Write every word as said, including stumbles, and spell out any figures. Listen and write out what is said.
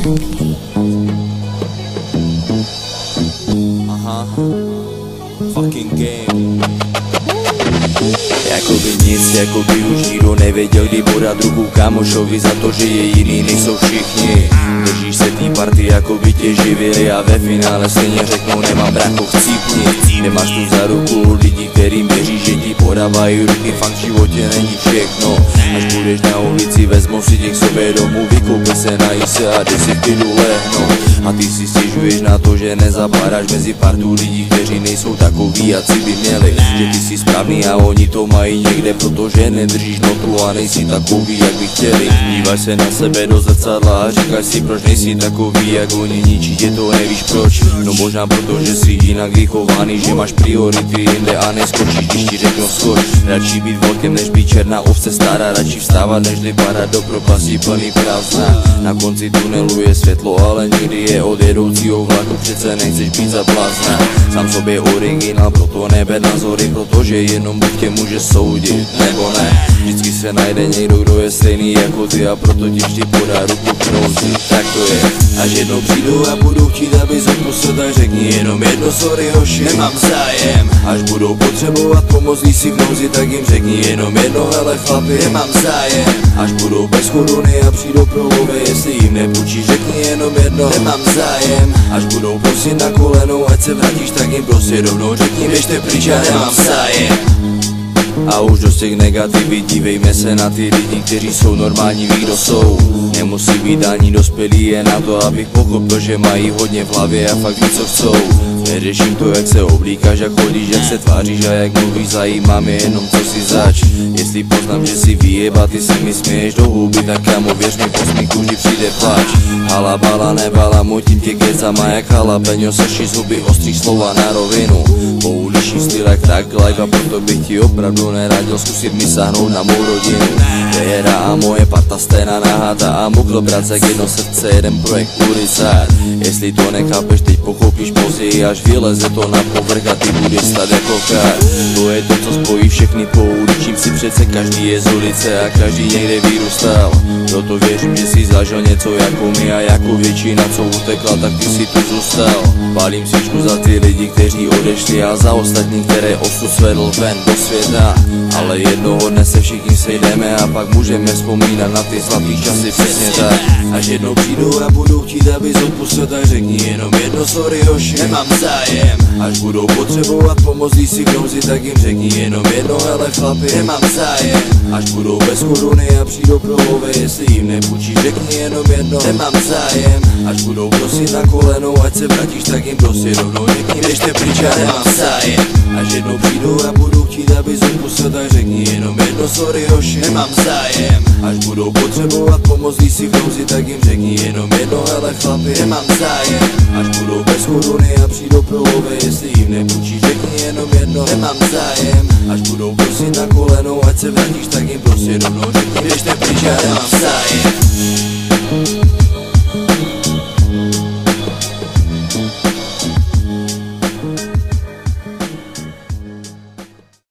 Aha, fucking game. Jakoby nic, jakoby už nikdo nevěděl, kdy podat ruku kámošovi za to, že je jiný, nejsou všichni. Držíš se tý party, jakoby tě živili a ve finále stejně řeknou nemám brácho, chcípni. Nemáš tu za ruku lidi, kterým věří, že ti podávají ruky, fakt v životě není všechno. Až budeš na ulici, vezmou si tě k sobě domů, vykoupí se, nají se a jde si v klidu lehnou. A ty si stěžuješ na to, že nezapadáš mezi partu lidí, kteří nejsou takový, jací by měli. Že ty jsi správný a oni to mají někde, protože nedržíš notu a nejsi takový, jak by chtěli. Díváš se na sebe do zrcadla a říkáš si, proč nejsi takový, jak oni, ničí tě to, nevíš proč. No možná proto, že jsi jinak vychovaný, že máš priority jinde a neskočíš, když ti řeknou skoč. Radši být vlkem, než být černá ovce stará, radši vstávat, než padat do propasti plný prázdna. Na konci tunelu je světlo, ale nikdy je od jedoucího vlaku, přece nechceš být za blázna. Sám sobě originál, proto nebe názory, protože jenom Bůh tě může soudit, nebo ne. Vždycky se najde někdo, kdo je stejný jako ty a proto ti vždy podá ruku k nouzi, tak to je. Až jednou přijdu a budu chtít, abys odpustil, tak řekni jenom jedno, sorry hoši, nemám zájem. Až budou potřebovat pomoc, když si v nouzi, tak jim řekni jenom jedno, hele chlapi, nemám zájem. Až budou bez koruny a přijdou provové, jestli jim nepůjčíš, řekni jenom jedno, nemám zájem. Až budou prosit na kolenou, ať se vrátíš, tak jim prostě rovnou řekni, běžte pryč, já nemám zájem. A už dost těch negativy, dívejme se na ty lidi, kteří jsou normální, ví kdo jsou. Nemusí být ani dospělí, je na to, abych pochopil, že mají hodně v hlavě a fakt ví, co chcou. Neřeším to, jak se oblíkáš, jak chodíš, jak se tváříš a jak mluvíš, zajímá mě jenom, co si zač. Jestli poznám, že si vyjeba, ty se mi směješ do huby, tak kámo, věř mi, po smíku vždy přijde pláč. Halabala, nebala, mutím tě kecama jak jalapeňo, srší z huby ostrých slova na rovinu. Pouliční styl jak tak live a proto bych ti opravdu neradil zkusit mi sáhnout na mou rodinu. Věra a moje parta stejná nahata a muklo brace, jedno srdce, jeden projekt ulicát. Jestli to nechápeš, teď pochopíš později, až vyleze to na povrch a ty budeš stát jako kár. To je to, co spojí všechny po uličím si, přece každý je z ulice a každý někde vyrůstal. Proto věřím, že si zažil něco jako my a jako většina, co utekla, tak ty si tu zůstal. Pálím svíčku za ty lidi, kteří odešli a za ostatní, které osud svedl ven do světa. Ale jednoho dne se všichni sejdeme a pak můžeme vzpomínat na ty zlatý časy, přesně tak. Až jednou přijdu a budu chtít, abys odpustil, tak řekni jenom jedno, sorry hoši, nemám zájem. Až budou potřebovat pomoc, když si v nouzi, tak jim řekni jenom jedno, hele chlapi, nemám zájem. Až budou bez koruny a přijdou provové, jestli jim nepůjčíš, řekni jenom jedno, nemám zájem. Až budou prosit na kolenou, ať se vrátíš, tak jim prostě rovnou řekni, běžte pryč, já nemám zájem. Až jednou přijdu a budu chtít, abys odpustil, tak řekni jenom jedno, sorry hoši, nemám zájem. Až budou potřebovat pomoc, když si v nouzi, tak jim řekni jenom jedno, hele chlapi, nemám zájem. Až budou bez koruny a přijdou provové, jestli jim nepůjčíš, řekni jenom jedno, nemám zájem. Až budou prosit na kolenou, ať se vrátíš, tak jim prostě rovnou řekni, běžte pryč, já nemám zájem.